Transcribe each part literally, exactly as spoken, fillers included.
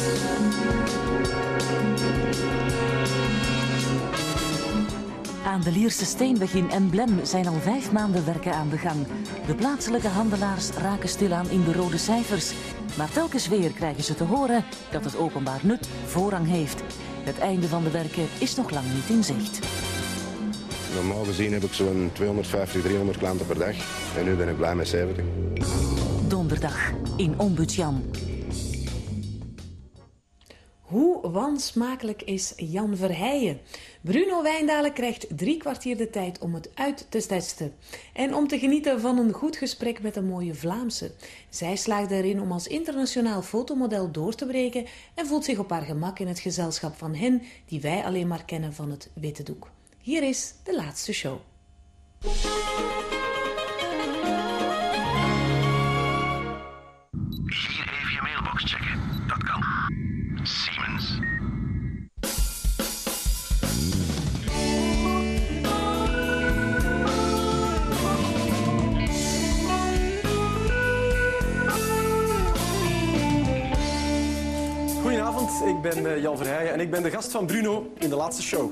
Aan de Lierse Steenweg in Emblem zijn al vijf maanden werken aan de gang. De plaatselijke handelaars raken stilaan in de rode cijfers. Maar telkens weer krijgen ze te horen dat het openbaar nut voorrang heeft. Het einde van de werken is nog lang niet in zicht. Normaal gezien heb ik zo'n tweehonderdvijftig, driehonderd klanten per dag. En nu ben ik blij met zeventig. Donderdag in Ombudsman. Hoe wansmakelijk is Jan Verheijen? Bruno Wijndalen krijgt drie kwartier de tijd om het uit te testen. En om te genieten van een goed gesprek met een mooie Vlaamse. Zij slaagde erin om als internationaal fotomodel door te breken en voelt zich op haar gemak in het gezelschap van hen die wij alleen maar kennen van het witte doek. Hier is de laatste show. Hier even je mailbox checken. Dat kan. Siemens. Goedenavond, ik ben Jan Verheijen en ik ben de gast van Bruno in de laatste show.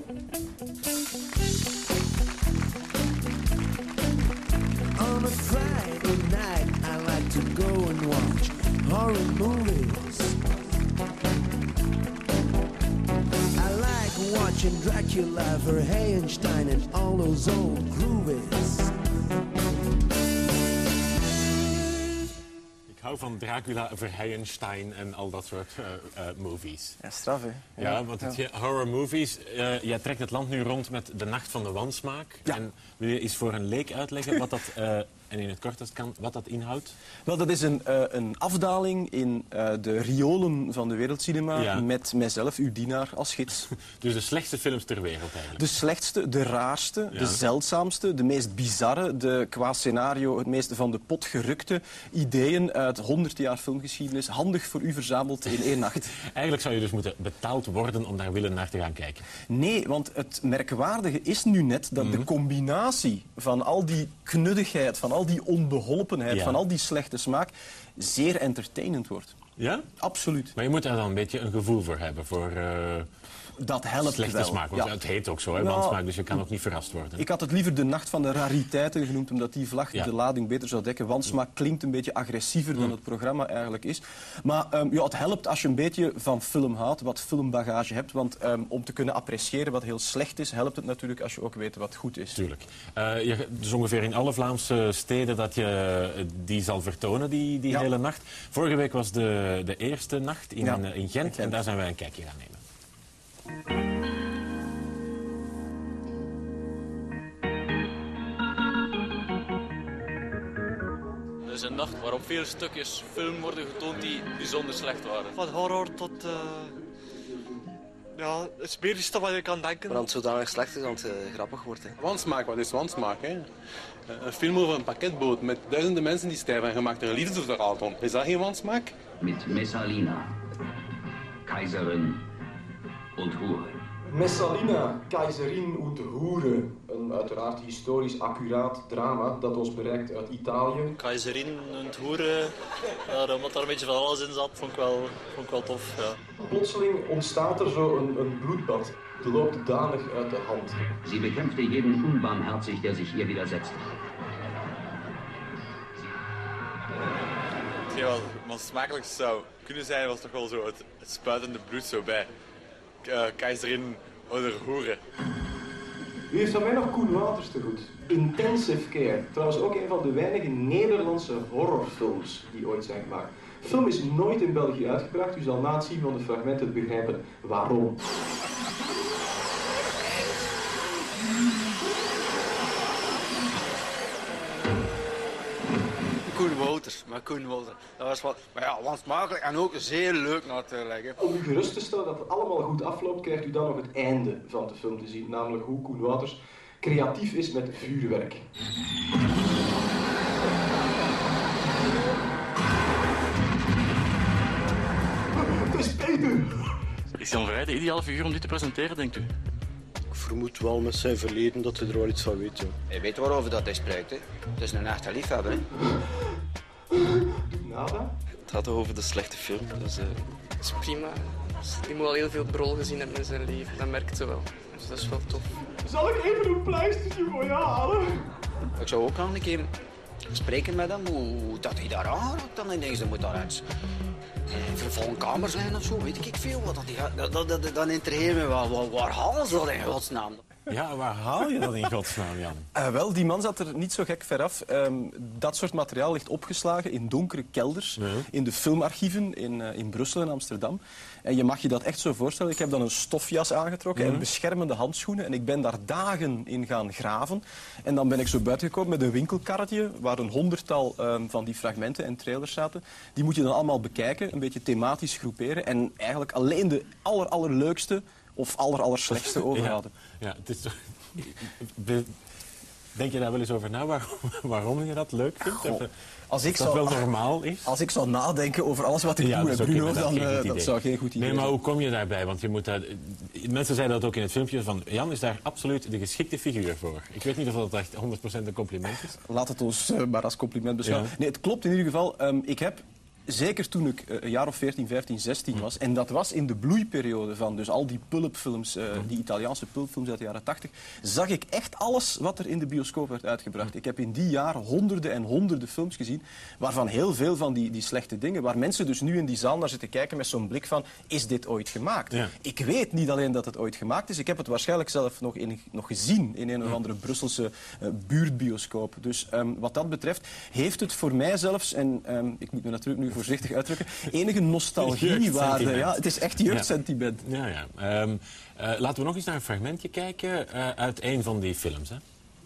On a Friday night, I like to go and watch horror movies. I like watching Dracula, Verheyenstein and all those old groovies. Ik hou van Dracula, Verheyenstein en al dat soort uh, uh, movies. Ja, straf hè? Ja, ja want het, ja. horror movies, uh, jij trekt het land nu rond met De Nacht van de Wansmaak. Ja. En wil je eens voor een leek uitleggen wat dat, uh, en in het kort als het kan, wat dat inhoudt? Wel, dat is een, uh, een afdaling in uh, de riolen van de wereldcinema ja. met mijzelf, uw dienaar, als gids. Dus de slechtste films ter wereld eigenlijk? De slechtste, de raarste, ja. de zeldzaamste, de meest bizarre, de qua scenario het meest van de pot gerukte ideeën uit honderd jaar filmgeschiedenis, handig voor u verzameld in één nacht. Eigenlijk zou je dus moeten betaald worden om daar willen naar te gaan kijken. Nee, want het merkwaardige is nu net dat mm-hmm. de combinatie van al die knuddigheid, van al die onbeholpenheid, ja. van al die slechte smaak, zeer entertainend wordt. Ja? Absoluut. Maar je moet daar dan een beetje een gevoel voor hebben, voor... Uh... Dat helpt slechte wel. smaak, want ja. het heet ook zo, hè, nou, wansmaak, dus je kan ook niet verrast worden. Ik had het liever de nacht van de rariteiten genoemd, omdat die vlag ja. de lading beter zou dekken. Wansmaak klinkt een beetje agressiever mm. dan het programma eigenlijk is. Maar um, ja, het helpt als je een beetje van film houdt, wat filmbagage hebt. Want um, om te kunnen appreciëren wat heel slecht is, helpt het natuurlijk als je ook weet wat goed is. Tuurlijk. Uh, je, dus ongeveer in alle Vlaamse steden dat je die zal vertonen, die, die ja. hele nacht. Vorige week was de, de eerste nacht in, ja. in, in Gent en daar zijn wij een kijkje gaan nemen. Het is een nacht waarop veel stukjes film worden getoond die bijzonder slecht waren. Van horror tot... Uh, ja, het smerigste wat je kan denken. Maar dan het zodanig slecht is dat het uh, grappig wordt. Hè. Wansmaak, wat is wansmaak? Hè? Een film over een pakketboot met duizenden mensen die sterven en gemaakt er een liefdesverhaal om. Is dat geen wansmaak? Met Messalina, keizerin und Hure. Messalina, keizerin und Hure. Een uiteraard historisch accuraat drama dat ons bereikt uit Italië. Keizerin und Hure, ja, omdat daar een beetje van alles in zat, vond ik wel, vond ik wel tof. Ja. Plotseling ontstaat er zo een, een bloedbad. Het loopt danig uit de hand. Ze bekämpfte jeden unbarmherzig, der sich ihr widersetzte. Hetgeen wat wansmakelijk zou kunnen zijn, was toch wel zo het, het spuitende bloed zo bij uh, keizerin oder Hure. U heeft van mij nog Koen Wouters te goed. Intensive Care. Trouwens ook een van de weinige Nederlandse horrorfilms die ooit zijn gemaakt. De film is nooit in België uitgebracht. U zal na het zien van de fragmenten begrijpen waarom. Koen Wouters, maar Koen Wouters, dat was wat, maar ja, wansmakelijk en ook zeer leuk natuurlijk. Hè. Om u gerust te stellen dat het allemaal goed afloopt, krijgt u dan nog het einde van de film te zien, namelijk hoe Koen Wouters creatief is met vuurwerk. Het is Peter! Is Jan Verheijen de ideale figuur om dit te presenteren, denkt u? Ik vermoed wel met zijn verleden dat hij er wel iets van weet. Ja. Hij weet waarover dat hij spreekt. Hè. Het is een echte liefhebber. Hè. Nada? had over de slechte film. Dus, uh... Dat is prima. Die moet al heel veel brol gezien hebben in zijn leven. Dat merkt ze wel. Dus dat is wel tof. Zal ik even een pleistertje voor je halen? Ik zou ook aan een keer spreken met hem, hoe dat hij daar aanraakt dan ineens. Dan moet daar iets in vervolgende kamer zijn of zo, weet ik veel. Wat dat hij gaat. Dat, dat, dat, dan interesseert me wel, waar, waar halen ze dat in godsnaam? Ja, waar haal je dat in godsnaam, Jan? Uh, wel, die man zat er niet zo gek veraf. Um, dat soort materiaal ligt opgeslagen in donkere kelders, ja. in de filmarchieven in, uh, in Brussel en Amsterdam. En je mag je dat echt zo voorstellen. Ik heb dan een stofjas aangetrokken mm-hmm. en beschermende handschoenen. En ik ben daar dagen in gaan graven. En dan ben ik zo buiten gekomen met een winkelkarretje waar een honderdtal um, van die fragmenten en trailers zaten. Die moet je dan allemaal bekijken, een beetje thematisch groeperen. En eigenlijk alleen de aller, allerleukste of aller, aller slechtste overhouden. Ja, ja, het is toch... Denk je daar wel eens over na, waarom, waarom je dat leuk vindt? Goh, als ik dat zou, wel normaal is? Als ik zou nadenken over alles wat ik ja, doe met Bruno, okay, dan uh, dat zou geen goed idee zijn. Nee, maar hoe kom je daarbij? Want je moet dat... Mensen zeiden dat ook in het filmpje, van Jan is daar absoluut de geschikte figuur voor. Ik weet niet of dat echt honderd procent een compliment is. Laat het ons uh, maar als compliment beschouwen. Ja. Nee, het klopt in ieder geval. Um, ik heb... Zeker toen ik een jaar of veertien, vijftien, zestien was. En dat was in de bloeiperiode van dus al die pulpfilms, uh, die Italiaanse pulpfilms uit de jaren tachtig, zag ik echt alles wat er in de bioscoop werd uitgebracht. Ik heb in die jaren honderden en honderden films gezien, waarvan heel veel van die, die slechte dingen, waar mensen dus nu in die zaal naar zitten kijken met zo'n blik van, is dit ooit gemaakt? Ja. Ik weet niet alleen dat het ooit gemaakt is, ik heb het waarschijnlijk zelf nog, in, nog gezien in een of andere Brusselse uh, buurtbioscoop. Dus um, wat dat betreft heeft het voor mij zelfs, en um, ik moet me natuurlijk nu voorzichtig uitdrukken, enige nostalgiewaarde. Ja, het is echt jeugdsentiment. Ja, ja, ja. Um, uh, laten we nog eens naar een fragmentje kijken uh, uit een van die films. Hè?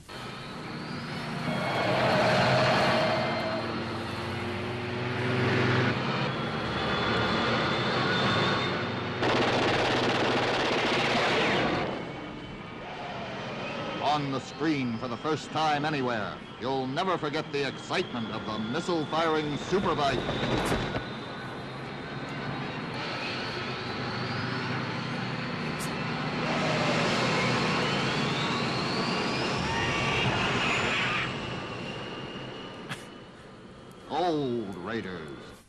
On the screen for the first time anywhere. You'll never forget the excitement of the missile-firing Superbike. Old Raiders.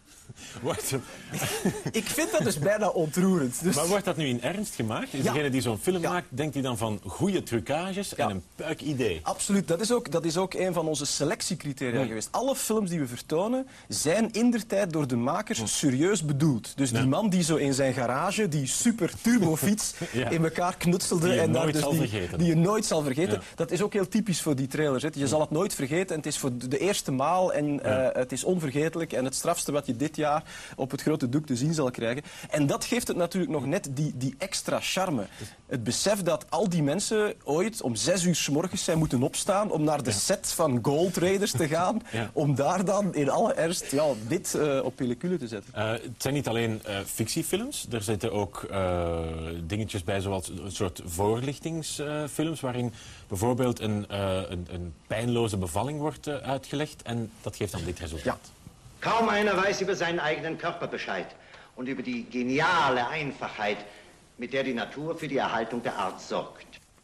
Ik vind dat dus bijna ontroerend. Dus... Maar wordt dat nu in ernst gemaakt? Is ja. degene die zo'n film ja. maakt, denkt hij dan van goede trucages ja. en een puik idee? Absoluut. Dat is ook, dat is ook een van onze selectiecriteria ja. geweest. Alle films die we vertonen zijn indertijd door de makers ja. serieus bedoeld. Dus ja. die man die zo in zijn garage die super turbofiets ja. in elkaar knutselde die en daar dus die, die je nooit zal vergeten. Ja. Dat is ook heel typisch voor die trailers. Hè. Je ja. zal het nooit vergeten en het is voor de eerste maal en ja. uh, het is onvergetelijk en het strafste wat je dit jaar op het grote doek te zien zal krijgen. En dat geeft het natuurlijk nog net die, die extra charme. Het besef dat al die mensen ooit om zes uur 's morgens zijn moeten opstaan om naar de ja. set van Gold Raiders te gaan, ja. om daar dan in alle ernst ja, dit uh, op pellicule te zetten. Uh, het zijn niet alleen uh, fictiefilms, er zitten ook uh, dingetjes bij zoals een soort voorlichtingsfilms, uh, waarin bijvoorbeeld een, uh, een, een pijnloze bevalling wordt uh, uitgelegd en dat geeft dan dit resultaat. Ja. Kaum einer weiß über seinen eigenen Körper Bescheid und über die geniale Einfachheit, mit der die Natur für die Erhaltung der Art sorgt.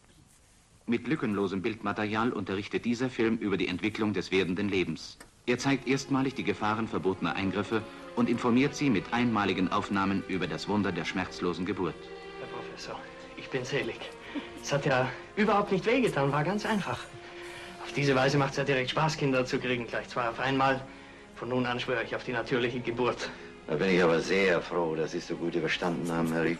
Mit lückenlosem Bildmaterial unterrichtet dieser Film über die Entwicklung des werdenden Lebens. Er zeigt erstmalig die Gefahren verbotener Eingriffe und informiert Sie mit einmaligen Aufnahmen über das Wunder der schmerzlosen Geburt. Herr Professor, ich bin selig. Es hat ja überhaupt nicht wehgetan, war ganz einfach. Auf diese Weise macht es ja direkt Spaß, Kinder zu kriegen, gleich zwei auf einmal. Von nun an schwöre ich auf die natürliche Geburt. Da bin ich aber sehr froh, dass Sie es so gut überstanden haben, Harry.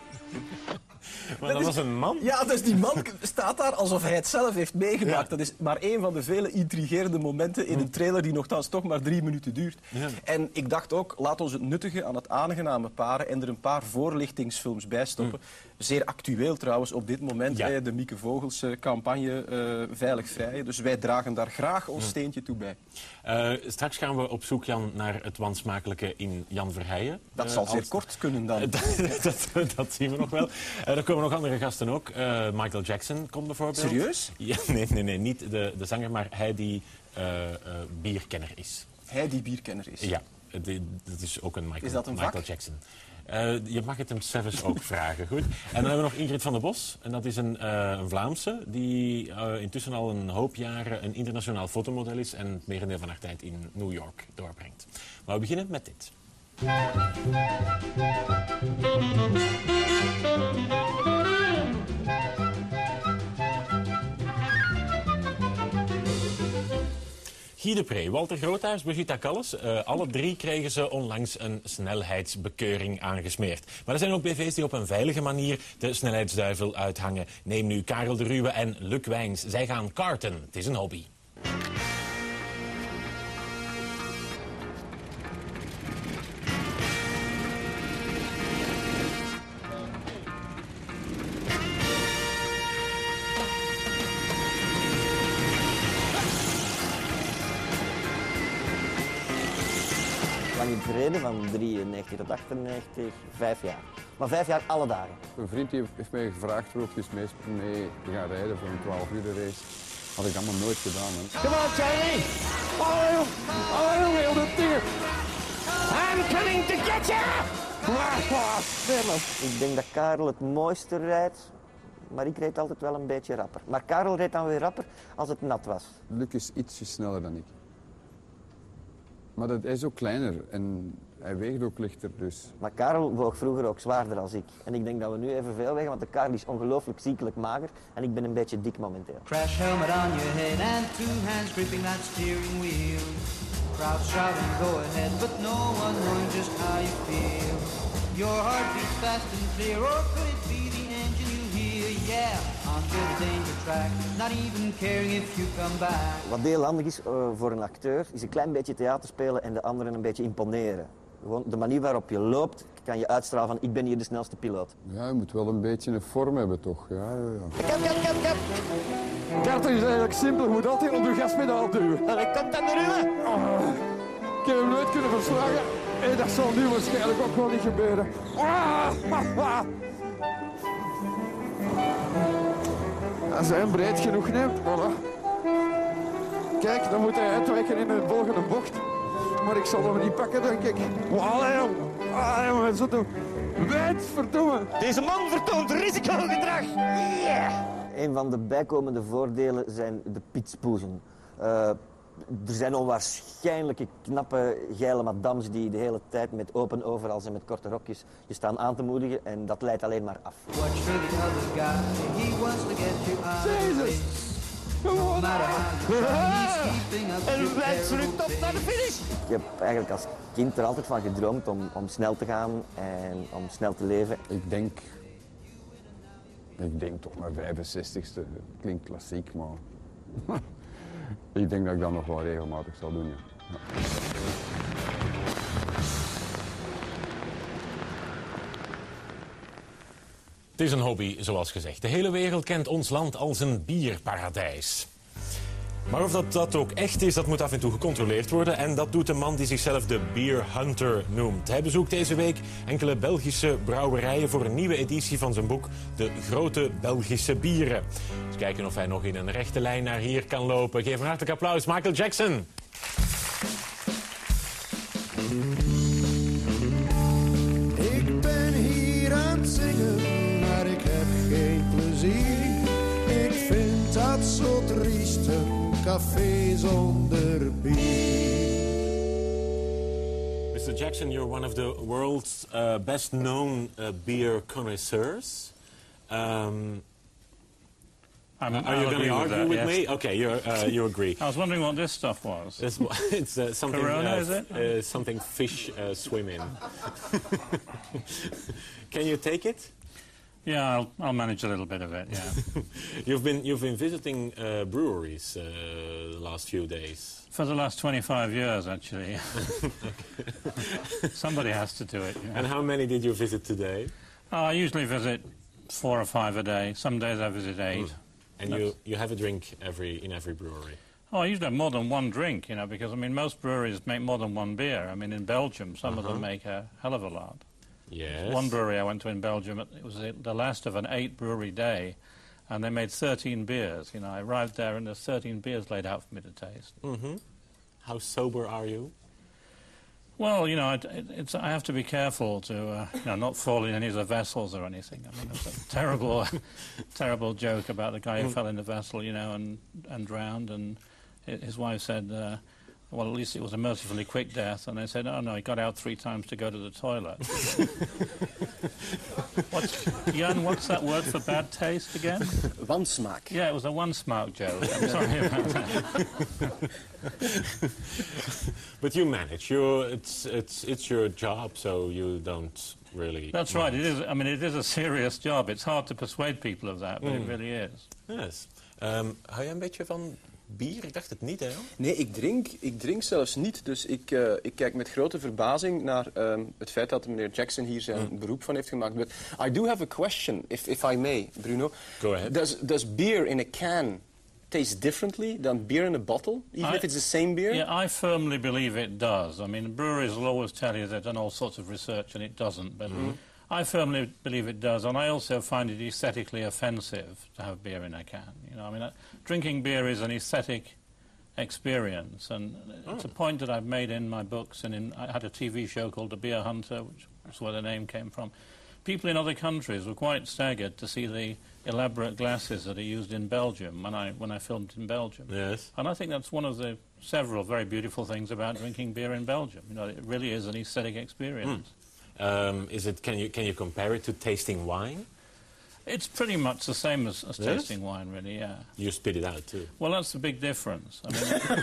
Maar dat, dat was een man? Ja, dus die man staat daar alsof hij het zelf heeft meegemaakt. Ja. Dat is maar één van de vele intrigerende momenten in een trailer die nogthans toch maar drie minuten duurt. Ja. En ik dacht ook, laat ons het nuttige aan het aangename paren en er een paar voorlichtingsfilms bij stoppen. Mm. Zeer actueel trouwens op dit moment, ja. de Mieke Vogels uh, campagne uh, Veilig Vrijen. Dus wij dragen daar graag ons steentje toe bij. Uh, straks gaan we op zoek, Jan, naar het wansmakelijke in Jan Verheijen. Dat uh, zal zeer als... kort kunnen dan. dat, dat, dat zien we nog wel. Uh, er komen nog andere gasten ook. Uh, Michael Jackson komt bijvoorbeeld. Serieus? Ja, nee, nee, nee, niet de, de zanger, maar hij die uh, uh, bierkenner is. Hij die bierkenner is? Ja, die, dat is ook een Michael, is dat een Michael vak? Jackson. Uh, je mag het hem zelfs ook vragen, goed. En dan hebben we nog Ingrid van der Bos. En dat is een, uh, een Vlaamse die uh, intussen al een hoop jaren een internationaal fotomodel is en het merendeel van haar tijd in New York doorbrengt. Maar we beginnen met dit. Guy de Pre, Walter Groothuis, Brigitte Calles. Uh, alle drie kregen ze onlangs een snelheidsbekeuring aangesmeerd. Maar er zijn ook B V's die op een veilige manier de snelheidsduivel uithangen. Neem nu Karel de Ruwe en Luc Wijns. Zij gaan karten. Het is een hobby. Lang gereden, van drieënnegentig tot achtennegentig, vijf jaar. Maar vijf jaar alle dagen. Een vriend heeft mij gevraagd wil je eens mee, mee te gaan rijden voor een twaalf uur race. Had ik allemaal nooit gedaan. Hè. Come on, Charlie! Oh, oh, heel dat ding! I'm coming to get you! Ik denk dat Karel het mooiste rijdt, maar ik reed altijd wel een beetje rapper. Maar Karel reed dan weer rapper als het nat was. Luc is ietsje sneller dan ik. Maar dat, hij is ook kleiner en hij weegt ook lichter, dus... Maar Karel woog vroeger ook zwaarder als ik. En ik denk dat we nu evenveel wegen, want de Karel is ongelooflijk ziekelijk mager en ik ben een beetje dik momenteel. Crash helmet on your head and two hands gripping that steering wheel. Crowds shouting go ahead, but no one knowing just how you feel. Your heart beats fast and clear, or could it be the engine you hear? Yeah, onto the danger track, not even caring if you come back. Wat heel handig is uh, voor een acteur, is een klein beetje theater spelen en de anderen een beetje imponeren. Gewoon de manier waarop je loopt, kan je uitstralen van ik ben hier de snelste piloot. Ja, je moet wel een beetje een vorm hebben toch, ja, ja, ja. Kap, kap, kap, kap! Karten is eigenlijk simpel, je moet altijd op je gaspedaal duwen. En ik kom dan de ruwe! Oh, ik heb hem nooit kunnen verslagen en dat zal nu waarschijnlijk ook wel niet gebeuren. Ah, ah, ah. Als hij hem breed genoeg neemt, voilà. Kijk, dan moet hij uitwijken in de volgende bocht. Maar ik zal hem niet pakken, denk ik. Allee, jong. Allee, jong, zo doen. Wijd, verdomme. Deze man vertoont risicogedrag. Yeah. Een van de bijkomende voordelen zijn de pitspoezen. Uh, er zijn onwaarschijnlijke knappe, geile madams die de hele tijd met open overals en met korte rokjes je staan aan te moedigen en dat leidt alleen maar af. Jezus! Gewoon! En wij terug tot naar de finish! Ik heb eigenlijk als kind er altijd van gedroomd om, om snel te gaan en om snel te leven. Ik denk... Ik denk toch maar vijfenzestigste. Klinkt klassiek, maar... Ik denk dat ik dat nog wel regelmatig zal doen, ja. Ja. Het is een hobby, zoals gezegd. De hele wereld kent ons land als een bierparadijs. Maar of dat, dat ook echt is, dat moet af en toe gecontroleerd worden. En dat doet de man die zichzelf de Beer Hunter noemt. Hij bezoekt deze week enkele Belgische brouwerijen voor een nieuwe editie van zijn boek De Grote Belgische Bieren. Dus kijken of hij nog in een rechte lijn naar hier kan lopen. Geef een hartelijk applaus, Michael Jackson. Ik ben hier aan het zingen, maar ik heb geen plezier. Ik vind dat zo triest, een café zonder bier. mister Jackson, you're one of the world's uh, best known uh, beer connoisseurs. Um, I'm, are you going to argue with, with that, me? yes. Okay, you're, uh, you agree. I was wondering what this stuff was. It's, it's uh, something. Corona, uh, is it? Uh, something fish uh, swim in. Can you take it? Yeah, I'll, I'll manage a little bit of it. Yeah. you've been you've been visiting uh, breweries uh, the last few days. For the last twenty-five years, actually. Somebody has to do it. You know? And how many did you visit today? Oh, I usually visit four or five a day. Some days I visit eight. Mm. And you, you have a drink every in every brewery? Oh, I usually have more than one drink, you know, because, I mean, most breweries make more than one beer. I mean, in Belgium, some uh-huh. of them make a hell of a lot. Yes. One brewery I went to in Belgium, it was the last of an eight-brewery day, and they made thirteen beers. You know, I arrived there and there's thirteen beers laid out for me to taste. Mm-hmm. How sober are you? Well, you know, it, it, it's, I have to be careful to, uh, you know, not fall in any of the vessels or anything. I mean, there's a terrible, terrible joke about the guy who fell in the vessel, you know, and, and drowned, and his wife said, uh, well, at least it was a mercifully quick death. And they said, oh, no, he got out three times to go to the toilet. what's, Jan, what's that word for bad taste again? Wansmaak. Yeah, it was a one-smaak joke. I'm sorry about that. But you manage. You, it's, it's, it's your job, so you don't really... That's manage. right. It is. I mean, it is a serious job. It's hard to persuade people of that, but Mm. it really is. Yes. Um, hou jij een beetje van bier? Ik dacht het niet, hè? Nee, ik drink, ik drink zelfs niet. Dus ik, uh, ik kijk met grote verbazing naar um, het feit dat meneer Jackson hier zijn mm. beroep van heeft gemaakt. But I do have a question, if, if I may, Bruno. Go ahead. Does, does beer in a can taste differently than beer in a bottle, even I, if it's the same beer? Yeah, I firmly believe it does. I mean, breweries will always tell you they've done all sorts of research and it doesn't, but mm. I firmly believe it does, and I also find it aesthetically offensive to have beer in a can. You know, I mean, uh, drinking beer is an aesthetic experience, and oh. it's a point that I've made in my books, and in, I had a T V show called The Beer Hunter, which is where the name came from. People in other countries were quite staggered to see the elaborate glasses that are used in Belgium when I, when I filmed in Belgium. Yes. And I think that's one of the several very beautiful things about drinking beer in Belgium. You know, it really is an aesthetic experience. Mm. Um, is it? Can you can you compare it to tasting wine? It's pretty much the same as, as Yes? tasting wine, really. Yeah. You spit it out too. Well, that's the big difference. I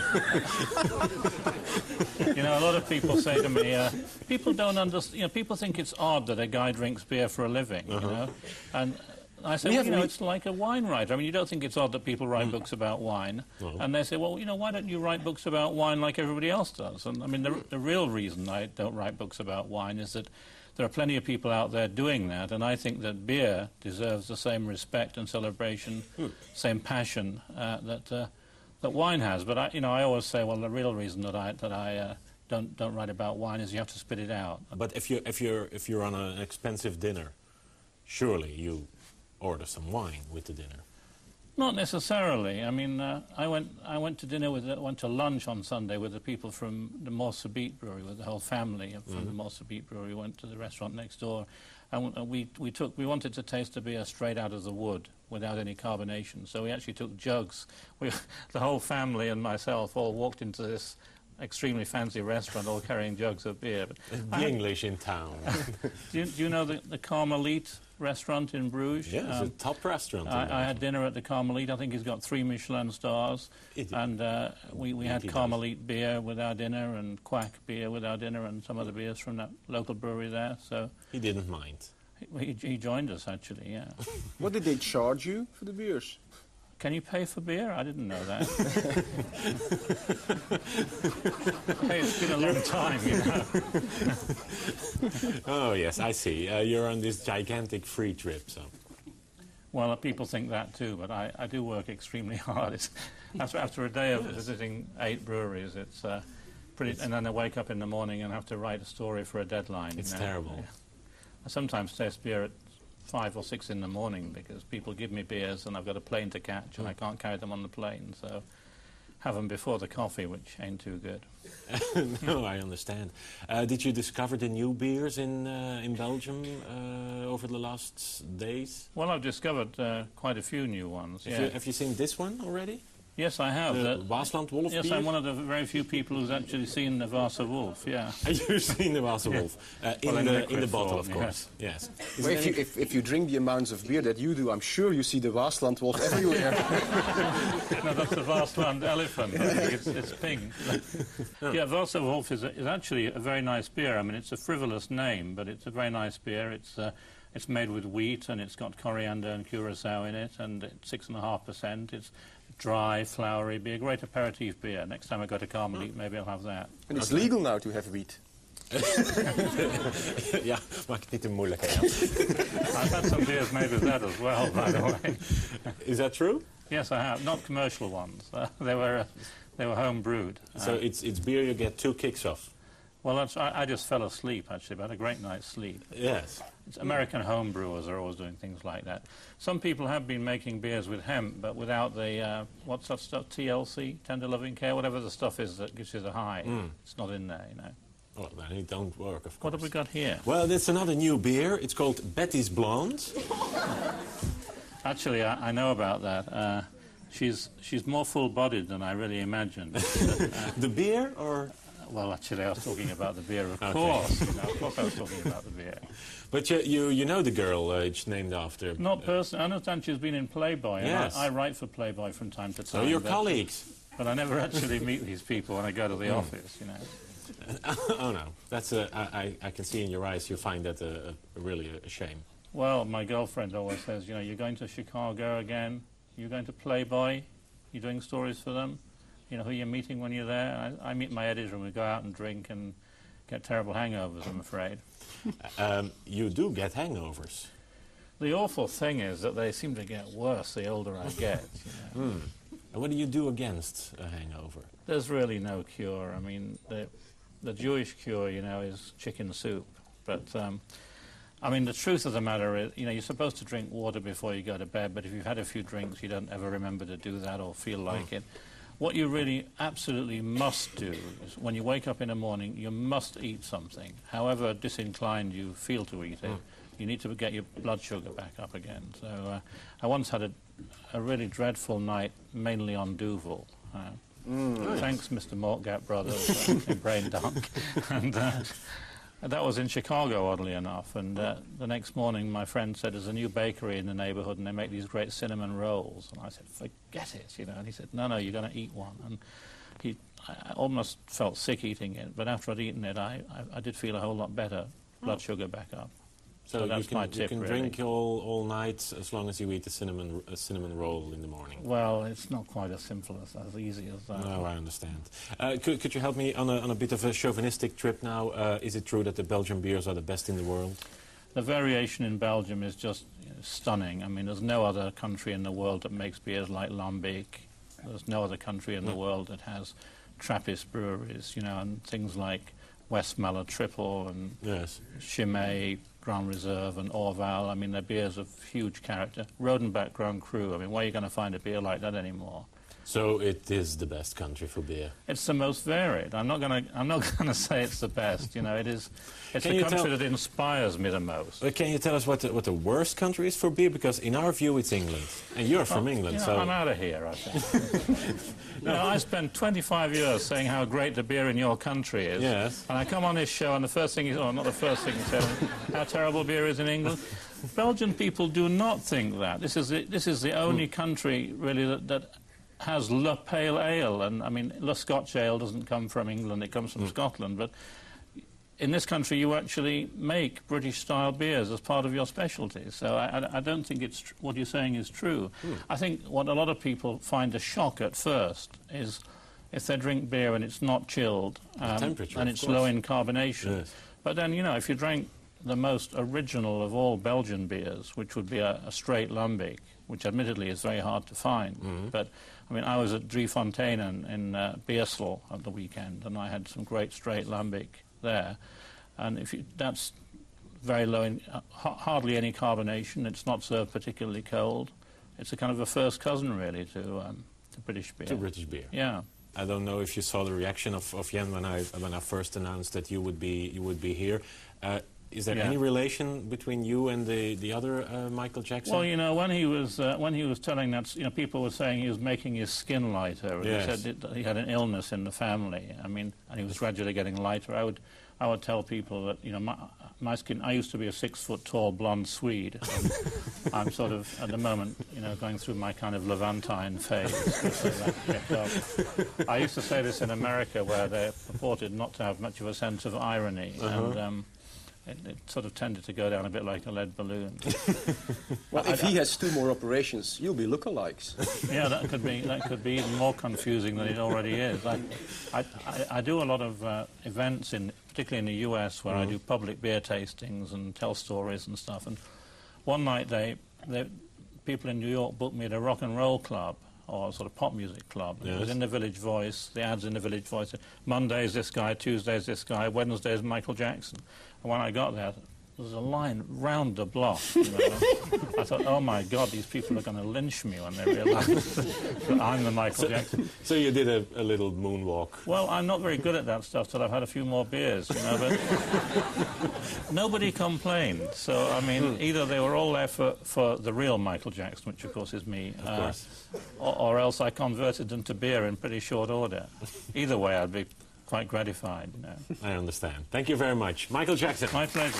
mean, you know, a lot of people say to me, uh, people don't understand. You know, people think it's odd that a guy drinks beer for a living. Uh-huh. You know, and I say, We well, have you know, re- it's like a wine writer. I mean, you don't think it's odd that people write books about wine, No. and they say, well, you know, why don't you write books about wine like everybody else does? And I mean, the, the real reason I don't write books about wine is that there are plenty of people out there doing that, and I think that beer deserves the same respect and celebration, Hmm. same passion uh, that uh, that wine has. But I, you know, I always say, well, the real reason that I that I uh, don't don't write about wine is you have to spit it out. But if you if you're if you're on an expensive dinner, surely you order some wine with the dinner. Not necessarily. I mean, uh, I went I went to dinner with uh, went to lunch on Sunday with the people from the Morsabit Brewery, with the whole family from Mhm. the Morsabit Brewery. Went to the restaurant next door, and uh, we we took we wanted to taste the beer straight out of the wood without any carbonation. So we actually took jugs. We, the whole family and myself all walked into this extremely fancy restaurant, all carrying jugs of beer. But The I had- English in town. do, you, do you know the, the Carmelite restaurant in Bruges? Yeah, it's a top restaurant in I, I Belgium. had dinner at the Carmelite. I think he's got three Michelin stars. It- and uh, we, we it had does. Carmelite beer with our dinner and Quack beer with our dinner and some other beers from that local brewery there. So He didn't mind. he, he joined us, actually, yeah. What did they charge you for the beers? Can you pay for beer? I didn't know that. Hey, it's been a long time, you know. Oh yes, I see. Uh, you're on this gigantic free trip, so. Well, uh, people think that too, but I, I do work extremely hard. It's, after, after a day of visiting eight breweries, it's uh, pretty... And then I wake up in the morning and have to write a story for a deadline. It's you know. terrible. Yeah. I sometimes taste beer at five or six in the morning because people give me beers and I've got a plane to catch and I can't carry them on the plane, so have them before the coffee, which ain't too good. No, I understand. Uh, did you discover the new beers in uh, in Belgium uh, over the last days? Well, I've discovered uh, quite a few new ones. Have, Yeah. you, have you seen this one already? Yes, I have. The Uh, Waasland Wolf Yes, beer? I'm one of the very few people who's actually seen the Vasa Wolf, yeah. You've seen the Vasa Yeah. Wolf. Uh, in, Well, in the, liquid in the bottle, form, of course. Yes. Is Well, it if, you, any- if, if you drink the amounts of beer that you do, I'm sure you see the Waasland Wolf everywhere. No, that's the Vaasland elephant. I think it's, it's pink. Yeah, Vasa Wolf is, a, is actually a very nice beer. I mean, it's a frivolous name, but it's a very nice beer. It's uh, it's made with wheat, and it's got coriander and curacao in it, and it's six and a half percent. It's dry, flowery, be a great aperitif beer. Next time I go to Carmelite, maybe I'll have that. And it's legal now to have wheat. Ja, maak het niet te moeilijk, hè. I've had some beers made with that as well, by the way. Is that true? Yes, I have. Not commercial ones. Uh, they were uh, they were home brewed. So it's it's beer you get two kicks off. Well, that's, I, I just fell asleep, actually, but I had a great night's sleep. Yes. It's American home brewers are always doing things like that. Some people have been making beers with hemp, but without the, uh, what's that stuff, T L C, tender loving care, whatever the stuff is that gives you the high. Mm. It's not in there, you know. Well, then it don't work, of course. What have we got here? Well, it's another new beer. It's called Betty's Blonde. Actually, I, I know about that. Uh, she's she's more full-bodied than I really imagined. But, uh, the beer, or? Well, actually, I was talking about the beer, of Okay. course. You know, of course, I was talking about the beer. But you you, you know the girl uh, it's named after. Not personally. I understand she's been in Playboy. And Yes. I, I write for Playboy from time to time. So you're but- colleagues. But I never actually meet these people when I go to the Mm. office, you know. Oh no, that's a, I, I I can see in your eyes you find that a, a really a shame. Well, my girlfriend always says, you know, you're going to Chicago again, you're going to Playboy, you're doing stories for them, you know, who you're meeting when you're there. I, I meet my editor and we go out and drink and get terrible hangovers, I'm afraid. Um, you do get hangovers. The awful thing is that they seem to get worse the older I get, you know. Hmm. And what do you do against a hangover? There's really no cure. I mean, the, the Jewish cure, you know, is chicken soup. But, um, I mean, the truth of the matter is, you know, you're supposed to drink water before you go to bed, but if you've had a few drinks, you don't ever remember to do that or feel like Mm. it. What you really absolutely must do is when you wake up in the morning, you must eat something. However disinclined you feel to eat it, Mm. you need to get your blood sugar back up again. So uh, I once had a, a really dreadful night, mainly on Duvel. Uh, Mm. Nice. Thanks, Mister Mortgap Brothers, uh, in Brain Dunk. and uh, that was in Chicago, oddly enough. And uh, the next morning, my friend said, there's a new bakery in the neighborhood, and they make these great cinnamon rolls. And I said, forget it, you know. And he said, no, no, you're going to eat one. And he, I almost felt sick eating it, but after I'd eaten it, I, I, I did feel a whole lot better, blood sugar back up. So, So you that's can, my you tip, can really. drink all, all night as long as you eat a cinnamon a cinnamon roll in the morning. Well, it's not quite as simple as as easy as that. No, I understand. Uh, could, could you help me on a, on a bit of a chauvinistic trip now? Uh, is it true that the Belgian beers are the best in the world? The variation in Belgium is just you know, stunning. I mean, there's no other country in the world that makes beers like Lambic. There's no other country in the world that has Trappist breweries, you know, and things like Westmalle Triple and yes. Chimay, Grand Reserve and Orval. I mean, they're beers of huge character. Rodenbach Grand Cru. I mean, where are you going to find a beer like that anymore? So it is the best country for beer. It's the most varied. I'm not going to. I'm not going to say it's the best. You know, it is. It's Can the you country tell- that inspires me the most. Uh, can you tell us what the, what the worst country is for beer? Because in our view, it's England, and you're from Well, England, you know, so I'm out of here, I think. you know, I spent twenty-five years saying how great the beer in your country is. Yes. And I come on this show, and the first thing is, oh, not the first thing you said, how terrible beer is in England. Belgian people do not think that. This is the, this is the only country, really, that, that has Le Pale Ale. And, I mean, Le Scotch Ale doesn't come from England, it comes from Scotland. But in this country, you actually make British-style beers as part of your specialty. So I, I, I don't think it's tr what you're saying is true. Hmm. I think what a lot of people find a shock at first is if they drink beer and it's not chilled um, temperature, and of it's course. low in carbonation. Yes. But then, you know, if you drank the most original of all Belgian beers, which would be a, a straight Lambic, which admittedly is very hard to find. Mhm. But, I mean, I was at Driefontein in, in uh, Beersel at the weekend, and I had some great straight Lambic there. And if you, that's very low in, uh, ha hardly any carbonation. It's not served particularly cold. It's a kind of a first cousin, really, to, um, to British beer. to British beer. Yeah. I don't know if you saw the reaction of, of Jan when I when I first announced that you would be you would be here. Uh, is there Yeah. any relation between you and the the other uh, Michael Jackson? Well, you know, when he was uh, when he was telling that, you know, people were saying he was making his skin lighter. And Yes. He said that he had an illness in the family. I mean, and he was gradually getting lighter. I would, I would tell people that, you know, my, my skin. I used to be a six-foot-tall blonde Swede. And I'm sort of at the moment, you know, going through my kind of Levantine phase. So that kept up. I used to say this in America, where they purported not to have much of a sense of irony, Uh-huh. and. Um, It, it sort of tended to go down a bit like a lead balloon. Well, I- if I- he has two more operations, you'll be lookalikes. Yeah, that could be that could be even more confusing than it already is. I, I, I, I do a lot of uh, events, in particularly in the U S, where I do public beer tastings and tell stories and stuff. And one night, they, they people in New York booked me at a rock and roll club, or a sort of pop music club. It was Yes. in the Village Voice, the ads in the Village Voice. Monday's this guy, Tuesday's this guy, Wednesday's Michael Jackson. And when I got there, there was a line round the block. You know. I thought, oh my God, these people are going to lynch me when they realise that I'm the Michael So- Jackson. So you did a, a little moonwalk. Well, I'm not very good at that stuff till I've had a few more beers, you know. But nobody complained. So, I mean, either they were all there for, for the real Michael Jackson, which of course is me, Of uh, course. or, or else I converted them to beer in pretty short order. Either way, I'd be quite gratified, you know. I understand. Thank you very much. Michael Jackson. My pleasure.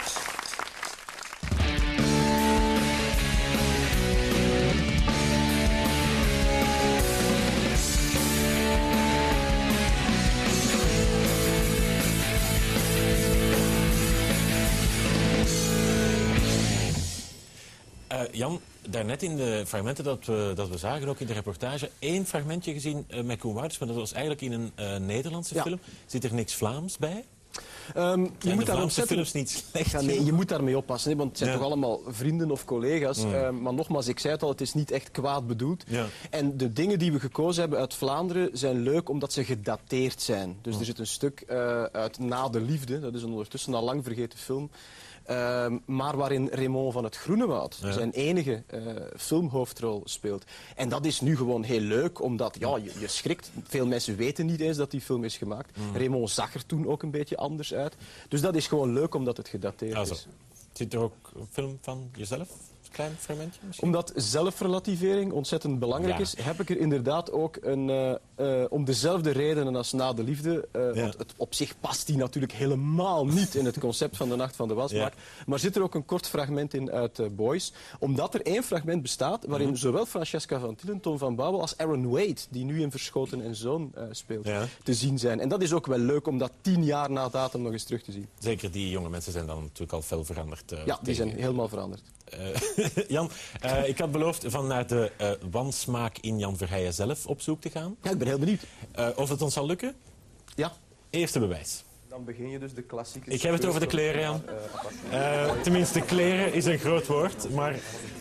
Uh, Jan, daarnet in de fragmenten dat we, dat we zagen, ook in de reportage, één fragmentje gezien uh, met Koen Wouters, maar dat was eigenlijk in een uh, Nederlandse Ja. film. Zit er niks Vlaams bij? Um, je Zijn moet de daar Vlaamse ontzettend... films niet slecht? Ja, nee, je moet daarmee oppassen, hè, want het zijn Ja. toch allemaal vrienden of collega's. Mm. Uh, maar nogmaals, ik zei het al, het is niet echt kwaad bedoeld. Ja. En de dingen die we gekozen hebben uit Vlaanderen zijn leuk omdat ze gedateerd zijn. Dus Mm. er zit een stuk uh, uit Na de Liefde, dat is een ondertussen al lang vergeten film. Uh, maar waarin Raymond van het Groenewoud Ja. zijn enige uh, filmhoofdrol speelt. En dat is nu gewoon heel leuk, omdat ja, je, je schrikt. Veel mensen weten niet eens dat die film is gemaakt. Mm. Raymond zag er toen ook een beetje anders uit. Dus dat is gewoon leuk omdat het gedateerd Also, is. zit er ook een film van jezelf? Een klein fragmentje misschien? Omdat zelfrelativering ontzettend belangrijk Ja. is, heb ik er inderdaad ook een, uh, uh, om dezelfde redenen als Na de Liefde. Uh, Ja. Want het, op zich past die natuurlijk helemaal niet in het concept van de Nacht van de Wasmaak. Ja. Maar zit er ook een kort fragment in uit uh, Boys. Omdat er één fragment bestaat waarin Mhm. zowel Francesca van Tillen, Tom van Bouwel als Aaron Wade, die nu in Verschoten en Zoon uh, speelt, Ja. te zien zijn. En dat is ook wel leuk om dat tien jaar na datum nog eens terug te zien. Zeker, die jonge mensen zijn dan natuurlijk al fel veranderd. uh, Ja, die tegen- zijn helemaal veranderd. Uh, Jan, uh, ik had beloofd van naar de uh, wansmaak in Jan Verheijen zelf op zoek te gaan. Ja, ik ben heel benieuwd. Uh, of het ons zal lukken? Ja. Eerste bewijs. Dan begin je dus de klassieke... Ik heb het over de kleren, Jan. Uh, tenminste, kleren is een groot woord, maar...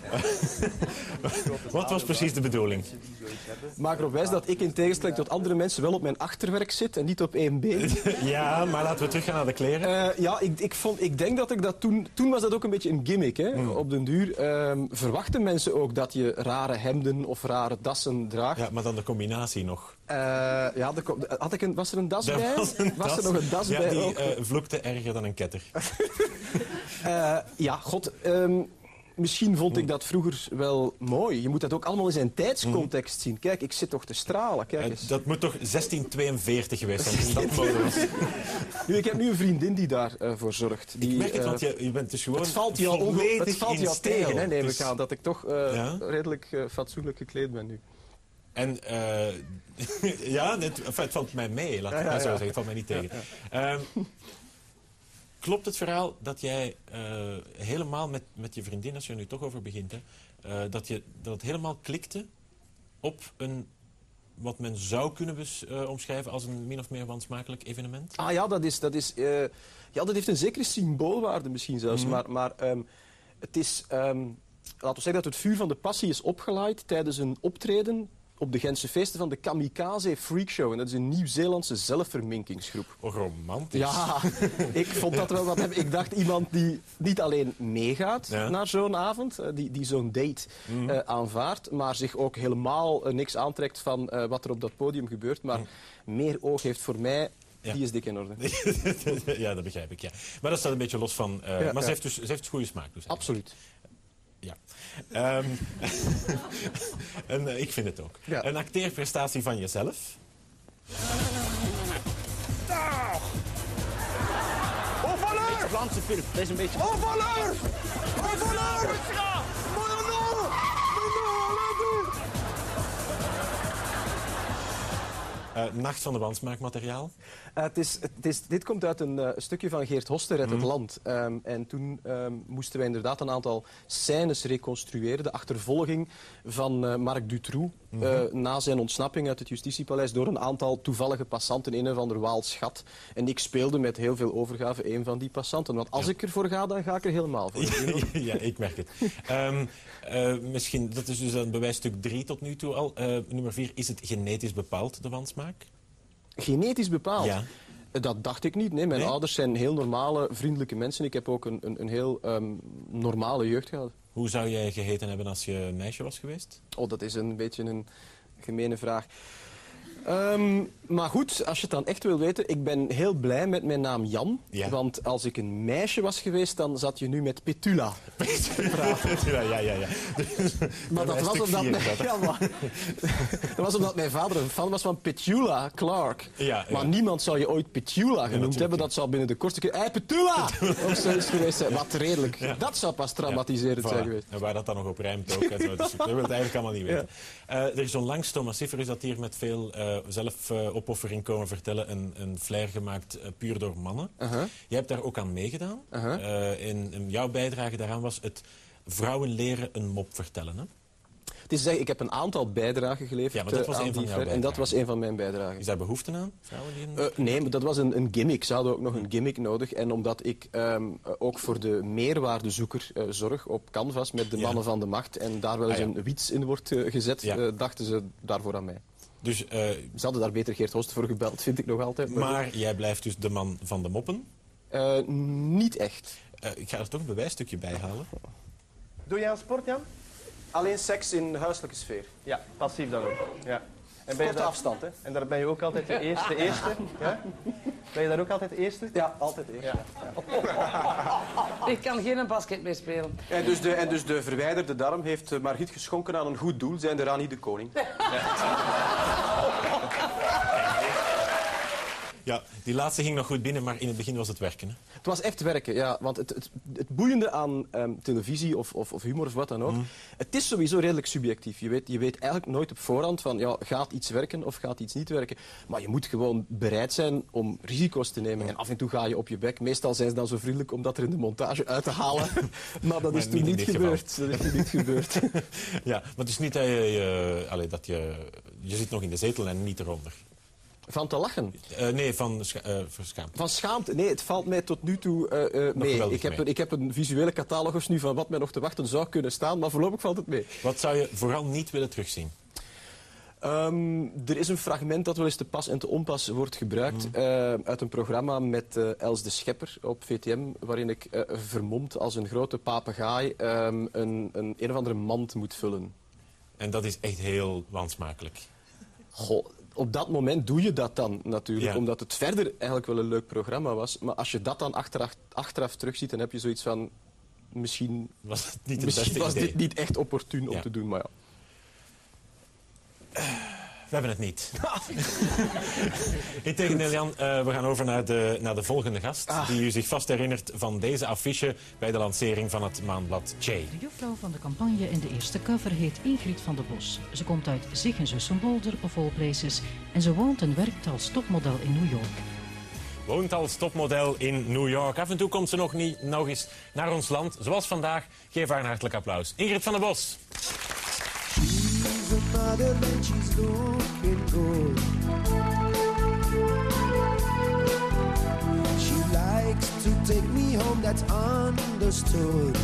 Wat was precies de bedoeling? Maak erop wijs dat ik in tegenstelling tot andere mensen wel op mijn achterwerk zit en niet op één been. Ja, maar laten we teruggaan naar de kleren. Uh, ja, ik, ik, vond, ik denk dat ik dat toen... Toen was dat ook een beetje een gimmick, hè. Mm. Op den duur um, verwachten mensen ook dat je rare hemden of rare dassen draagt. Ja, maar dan de combinatie nog. Uh, ja, er, kom- had ik een, was er een das Er bij? was, een Was das. er nog een das ja, bij die ook? uh, vloekte erger dan een ketter. Uh, ja, god... Um, Misschien vond ik dat vroeger wel mooi. Je moet dat ook allemaal in zijn tijdscontext zien. Kijk, ik zit toch te stralen. Kijk eens. Uh, dat moet toch zestien tweeënveertig geweest zijn, toen dat mode was. Nu, ik heb nu een vriendin die daarvoor uh, voor zorgt. Die, Ik merk het, uh, want je, je bent dus gewoon het valt je al, onge- volledig het valt in je al stijl. tegen, hè, neem Dus- ik aan, dat ik toch uh, Ja? redelijk uh, fatsoenlijk gekleed ben nu. En uh, ja, het, enfin, het valt mij mee, laat ik Ja, ja, maar zo ja. zeggen. Het valt mij niet tegen. Ja, Ehm, klopt het verhaal dat jij uh, helemaal met, met je vriendin, als je er nu toch over begint, hè, uh, dat, je, dat het helemaal klikte op een, wat men zou kunnen bes, uh, omschrijven als een min of meer wansmakelijk evenement? Ah ja, dat, is, dat, is, uh, ja, dat heeft een zekere symboolwaarde misschien zelfs. Mhm. Maar, maar um, het is... Um, laten we zeggen dat het vuur van de passie is opgelaaid tijdens een optreden op de Gentse feesten van de Kamikaze Freak Show. En dat is een Nieuw-Zeelandse zelfverminkingsgroep. Oh, romantisch. Ja, ik vond dat wel wat hebben. Ik dacht iemand die niet alleen meegaat Ja. naar zo'n avond, uh, die, die zo'n date Mhm. uh, aanvaardt, maar zich ook helemaal uh, niks aantrekt van uh, wat er op dat podium gebeurt, maar meer oog heeft voor mij. Ja. Die is dik in orde. Ja, dat begrijp ik, ja. Maar dat staat een beetje los van... Uh, Ja, maar ja. ze heeft dus ze heeft goede smaak. Dus Absoluut. Ja. Um, en uh, ik vind het ook. Ja. Een acteerprestatie van jezelf. Au voleur! Vlaamse film, dat is een beetje... Au voleur! Au voleur! Maar non! Uh, Nacht van de wansmaakmateriaal. Uh, het is, het is, dit komt uit een uh, stukje van Geert Hoster uit Mhm. het land. Um, en toen um, moesten wij inderdaad een aantal scènes reconstrueren. De achtervolging van uh, Marc Dutroux uh, Mhm. na zijn ontsnapping uit het Justitiepaleis door een aantal toevallige passanten in een van der Waals gat. En ik speelde met heel veel overgave een van die passanten. Want als Ja. ik ervoor ga, dan ga ik er helemaal voor. Ja, ik merk het. Um, uh, misschien, dat is dus een bewijsstuk drie tot nu toe al. Uh, nummer vier, is het genetisch bepaald, de wansmaak? Genetisch bepaald? Ja. Dat dacht ik niet. Nee, mijn Nee? ouders zijn heel normale, vriendelijke mensen. Ik heb ook een, een, een heel um, normale jeugd gehad. Hoe zou jij geheten hebben als je een meisje was geweest? Oh, dat is een beetje een gemene vraag. Um, maar goed, als je het dan echt wil weten, ik ben heel blij met mijn naam Jan. Ja. Want als ik een meisje was geweest, dan zat je nu met Petula. Petula, ja, ja, ja. Maar dat was, omdat mijn, ja, maar, dat was omdat mijn vader een fan was van Petula Clark. Ja, ja. Maar niemand zou je ooit Petula genoemd ja, hebben. Dat zou binnen de kortste keer... Hé, hey, Petula! Of zoiets geweest zijn. Wat redelijk. Ja. Dat zou pas traumatiserend ja, voilà. zijn geweest. En waar dat dan nog op rijmt ook. Dus dat wil het eigenlijk allemaal niet weten. Ja. Uh, er is onlangs, Thomas Siffer dat hier met veel uh, zelfopoffering komen vertellen. Een, een flair gemaakt uh, puur door mannen. Uh-huh. Jij hebt daar ook aan meegedaan. Uh-huh. Uh, in, in jouw bijdrage daaraan was het vrouwen leren een mop vertellen. Hè? Het is zeggen, ik heb een aantal bijdragen geleverd. Ja, maar dat was uh, een van jouw bijdragen. En dat was een van mijn bijdragen. Is daar behoefte aan? Vrouwen die een... uh, nee, maar dat was een, een gimmick. Ze hadden ook nog een gimmick nodig. En omdat ik um, ook voor de meerwaardezoeker uh, zorg op Canvas met de mannen ja. van de macht en daar wel eens ah, ja. een wiets in wordt uh, gezet, ja. uh, dachten ze daarvoor aan mij. Dus, uh, ze hadden daar beter Geert Host voor gebeld, vind ik nog altijd. Maar, maar jij blijft dus de man van de moppen? Uh, niet echt. Uh, ik ga er toch een bewijsstukje bij halen. Doe jij aan sport, Jan? Alleen seks in huiselijke sfeer. Ja, passief dan ook. Ja. En ben je daar, afstand, hè? En daar ben je ook altijd de eerste. De eerste ja? Ben je daar ook altijd de eerste? Ja, altijd de eerste. Ja. Ja. Ik kan geen basket meer spelen. En dus, de, en dus de verwijderde darm heeft Margriet geschonken aan een goed doel, zijn de Rani de koning. Ja. Ja, die laatste ging nog goed binnen, maar in het begin was het werken. Hè? Het was echt werken, ja. Want het, het, het boeiende aan um, televisie of, of, of humor of wat dan ook, mm. het is sowieso redelijk subjectief. Je weet, je weet eigenlijk nooit op voorhand van, ja, gaat iets werken of gaat iets niet werken. Maar je moet gewoon bereid zijn om risico's te nemen. En af en toe ga je op je bek. Meestal zijn ze dan zo vriendelijk om dat er in de montage uit te halen. Maar dat maar is toen niet, niet gebeurd. Dat is toen niet gebeurd. Ja, maar het is niet dat je... je allez, dat je, je zit nog in de zetel en niet eronder. Van te lachen? Uh, nee, van scha uh, schaamte. Van schaamte? Nee, het valt mij tot nu toe uh, uh, mee. Ik heb, een, ik heb een visuele catalogus nu van wat mij nog te wachten zou kunnen staan, maar voorlopig valt het mee. Wat zou je vooral niet willen terugzien? Um, er is een fragment dat wel eens te pas en te onpas wordt gebruikt mm. uh, uit een programma met uh, Els de Schepper op V T M, waarin ik uh, vermomd als een grote papegaai um, een, een een of andere mand moet vullen. En dat is echt heel wansmakelijk. Goh. Op dat moment doe je dat dan natuurlijk, ja. omdat het verder eigenlijk wel een leuk programma was. Maar als je dat dan achteraf, achteraf terugziet, dan heb je zoiets van... Misschien was, het niet het misschien was idee. dit niet echt opportun ja. om te doen, maar ja. We hebben het niet. Integendeel, Jan, uh, we gaan over naar de, naar de volgende gast, ah. die u zich vast herinnert van deze affiche bij de lancering van het maandblad J. De juffrouw van de campagne in de eerste cover heet Ingrid van der Bos. Ze komt uit Zich en Zussenbolder, of all places, en ze woont en werkt als topmodel in New York. Woont als topmodel in New York. Af en toe komt ze nog, niet, nog eens naar ons land, zoals vandaag. Geef haar een hartelijk applaus. Ingrid van der Bos. She's a mother and she's looking good. She likes to take me home, that's understood.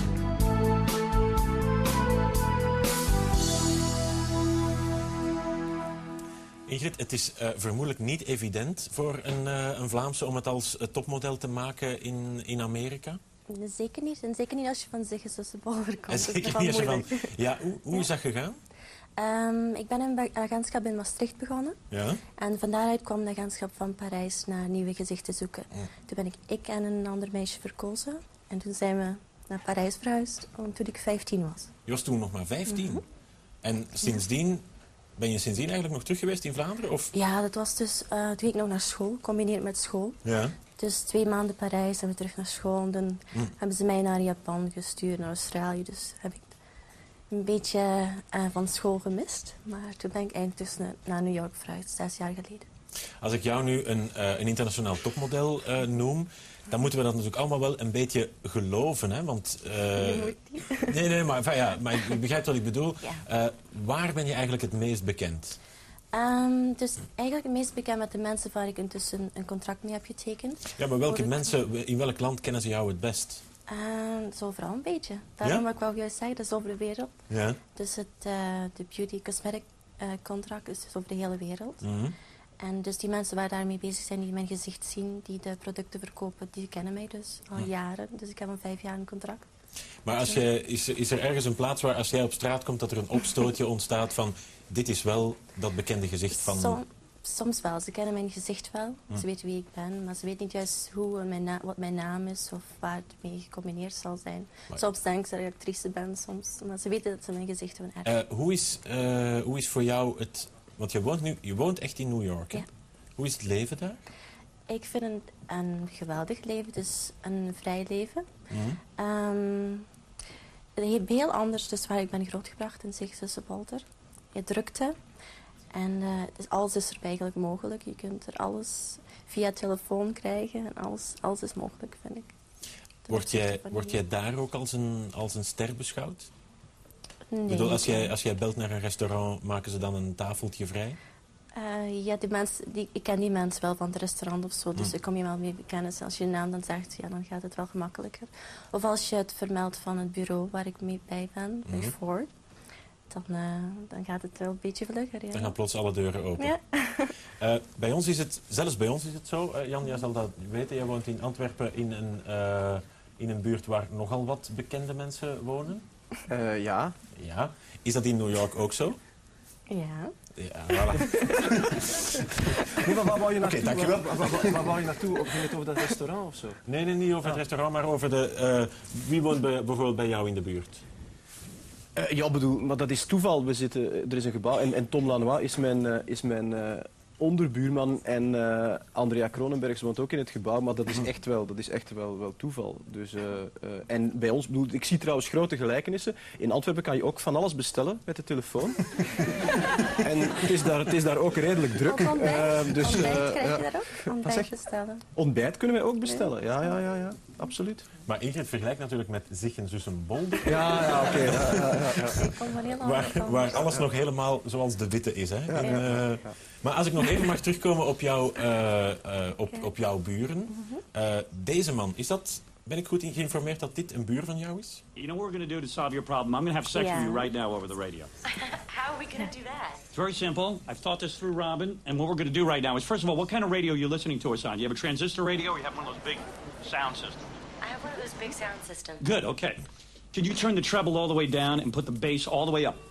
Ingrid, het is uh, vermoedelijk niet evident voor een, uh, een Vlaamse om het als uh, topmodel te maken in, in Amerika? Zeker niet. En zeker niet als je van Zich en Zussenbolder komt. En zeker niet als je van... Ja, hoe, hoe is dat gegaan? Um, ik ben een agentschap in Maastricht begonnen. Ja? En van daaruit kwam de agentschap van Parijs naar nieuwe gezichten zoeken. Ja. Toen ben ik, ik en een ander meisje verkozen. En toen zijn we naar Parijs verhuisd, toen ik vijftien was. Je was toen nog maar vijftien? Mm-hmm. En sindsdien... Ben je sindsdien eigenlijk nog terug geweest in Vlaanderen? Of? Ja, dat was dus... Uh, toen ging ik nog naar school, gecombineerd met school. Ja. Dus twee maanden Parijs en we terug naar school. En dan hm. hebben ze mij naar Japan gestuurd, naar Australië. Dus heb ik een beetje uh, van school gemist. Maar toen ben ik eindelijk dus naar New York verhuisd, zes jaar geleden. Als ik jou nu een, uh, een internationaal topmodel uh, noem... dan moeten we dat natuurlijk allemaal wel een beetje geloven, hè? Want... Uh, je moet niet. Nee, nee, maar, enfin, ja, maar je begrijpt wat ik bedoel. Ja. Uh, waar ben je eigenlijk het meest bekend? Um, dus eigenlijk het meest bekend met de mensen waar ik intussen een contract mee heb getekend. Ja, maar welke mensen, in welk land kennen ze jou het best? Uh, zo overal een beetje. Daarom ja? wil ik wel juist zeggen, dat is over de wereld. Ja. Dus het uh, de beauty cosmetic uh, contract is dus over de hele wereld. Mm-hmm. En dus die mensen waar daarmee bezig zijn, die mijn gezicht zien, die de producten verkopen, die kennen mij dus al ja. jaren. Dus ik heb een vijf jaar een contract. Maar als je, is, is er ergens een plaats waar als jij op straat komt dat er een opstootje ontstaat van dit is wel dat bekende gezicht van... Som, soms wel. Ze kennen mijn gezicht wel. Hm. Ze weten wie ik ben. Maar ze weten niet juist hoe en mijn na- wat mijn naam is of waar het mee gecombineerd zal zijn. Maar- Soms denk ik dat ik actrice ben, soms. Maar ze weten dat ze mijn gezicht hebben herkennen. Uh, hoe, is, uh, hoe is voor jou het... Want je woont, nu, je woont echt in New York, hè? Ja. Hoe is het leven daar? Ik vind het een geweldig leven. Het is een vrij leven. Mhm. Um, heel anders dus waar ik ben grootgebracht in Zicht-Zussen-Bolder. Je drukte. En uh, dus alles is er eigenlijk mogelijk. Je kunt er alles via telefoon krijgen. En alles, alles is mogelijk, vind ik. Word jij, word jij daar ook als een, als een ster beschouwd? Nee. Ik bedoel, als jij, als jij belt naar een restaurant, maken ze dan een tafeltje vrij? Uh, ja, die mensen, die, ik ken die mensen wel van het restaurant of zo, dus Hm. ik kom je wel mee bekennen. Als je je naam dan zegt, ja, dan gaat het wel gemakkelijker. Of als je het vermeldt van het bureau waar ik mee bij ben, bij Mhm. Ford, dan, uh, dan gaat het wel een beetje vlugger. Ja. Dan gaan plots alle deuren open. Ja. Uh, bij ons is het, zelfs bij ons is het zo, uh, Jan, jij zal dat weten, jij woont in Antwerpen in een, uh, in een buurt waar nogal wat bekende mensen wonen. Uh, ja. Ja. Is dat in New York ook zo? Ja. Ja, voilà. Nee, maar waar wou je naartoe? Oké, dankjewel. Waar, waar, waar, waar wou je naartoe? Of ging het over dat restaurant of zo? Nee, nee, niet over het restaurant, maar over de... Uh, wie woont bij, bijvoorbeeld bij jou in de buurt? Uh, ja, bedoel, maar dat is toeval. We zitten, er is een gebouw en, en Tom Lanois is mijn, uh, is mijn uh, onderbuurman en uh, Andrea Kronenbergs woont ook in het gebouw, maar dat is echt wel, dat is echt wel, wel toeval. Dus, uh, uh, en bij ons, bedoel, ik zie trouwens grote gelijkenissen. In Antwerpen kan je ook van alles bestellen met de telefoon. En het is, daar, het is daar ook redelijk druk. Ook ontbijt? Uh, dus, ontbijt uh, krijg je ja. daar ook? Ontbijt bestellen. Ontbijt kunnen wij ook bestellen, ja, ja, ja, ja, absoluut. Maar Ingrid vergelijkt natuurlijk met Zicht-Zussen-Bolder. Ja, ja, oké. Okay. Ja, ja, ja, ja. Ik kom van heel waar, waar alles nog helemaal zoals de witte is. Hè? En, uh, maar als ik nog even mag terugkomen op, jou, uh, uh, op, Okay. op jouw buren. Uh, deze man, is dat, ben ik goed geïnformeerd dat dit een buur van jou is? You know what we're going to do to solve your problem? I'm going to have sex Yeah. with you right now over the radio. How are we going to do that? It's very simple. I've thought this through, Robin. And what we're going to do right now is, first of all, what kind of radio are you listening to us on? Do you have a transistor radio or you have one of those big sound systems? I have one of those big sound systems. Good, okay. Can you turn the treble all the way down and put the bass all the way up?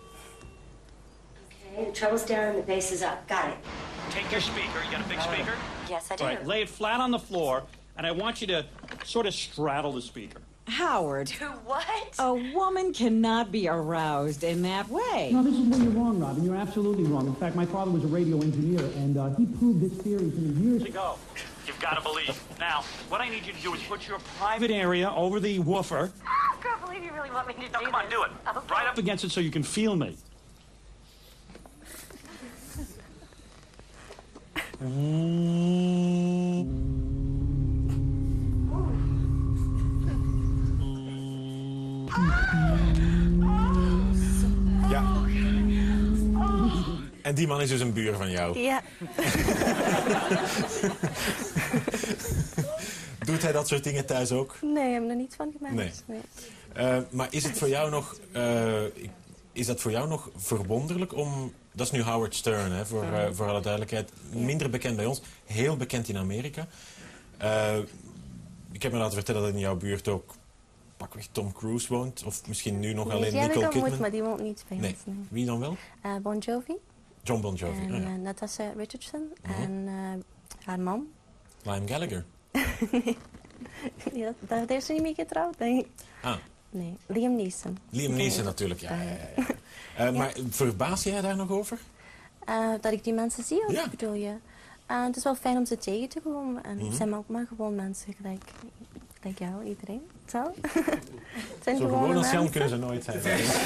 Okay, the treble's down and the bass is up. Got it. Take your speaker. You got a big speaker? Yes, I do. All right, lay it flat on the floor, and I want you to sort of straddle the speaker. Howard. Do what? A woman cannot be aroused in that way. No, this is where you're wrong, Robin. You're absolutely wrong. In fact, my father was a radio engineer, and uh, he proved this theory to me years ago. You've got to believe. Now, what I need you to do is put your private area over the woofer. I can't believe you really want me to No, do come on, this. do it. Okay. Right up against it so you can feel me. Ja. En die man is dus een buur van jou. Ja. Doet hij dat soort dingen thuis ook? Nee, ik heb er niet van gemaakt. Nee. Nee. Uh, maar is het voor jou nog, uh, is dat voor jou nog verwonderlijk om... Dat is nu Howard Stern, hè, voor, uh, voor alle duidelijkheid. Minder bekend bij ons, heel bekend in Amerika. Uh, ik heb me laten vertellen dat in jouw buurt ook pakweg Tom Cruise woont. Of misschien nu nog Nee, alleen die heb ik Nicole ontmoet, Kidman. maar die woont niet bij Nee. ons. Nee. Wie dan wel? Uh, Bon Jovi. John Bon Jovi. En Ah, ja. uh, Natasha Richardson. Mhm. En uh, haar man. Liam Gallagher. Nee, ja, daar, daar is ze niet mee getrouwd, denk ik. Ah, Nee, Liam Neeson. Liam Neeson natuurlijk, ja. ja, ja, ja. Uh, maar verbaas jij daar nog over? Uh, dat ik die mensen zie, of Ja. bedoel je? Uh, het is wel fijn om ze tegen te komen. En Mhm. het zijn ook maar gewoon mensen gelijk, gelijk jou, iedereen. Zo. Het zijn Zo gewone gewoon als Jan mensen. kunnen ze nooit zijn.